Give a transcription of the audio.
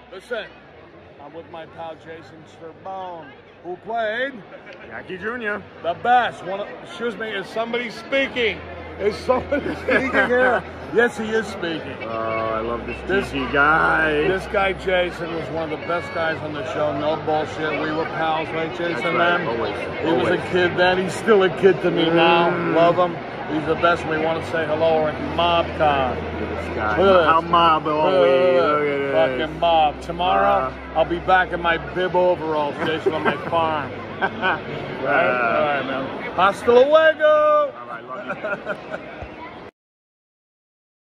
Listen, I'm with my pal Jason Cerbone, who played Aprile Jr. the best. Excuse me, is somebody speaking? Is somebody speaking here? Yes, he is speaking. Oh, I love this gigi guy. This guy Jason was one of the best guys on the show. No bullshit. We were pals, right, Jason? That's right. Man? Always. He was a kid then. He's still a kid to me now. Love him. He's the best. We want to say hello at Mobcon. Look at this guy. Look at this. How mob are we? Look at this. Fucking mob. Tomorrow, I'll be back in my bib overalls, Jason, on my farm. Right? All right, man. Hasta luego. All right, love you.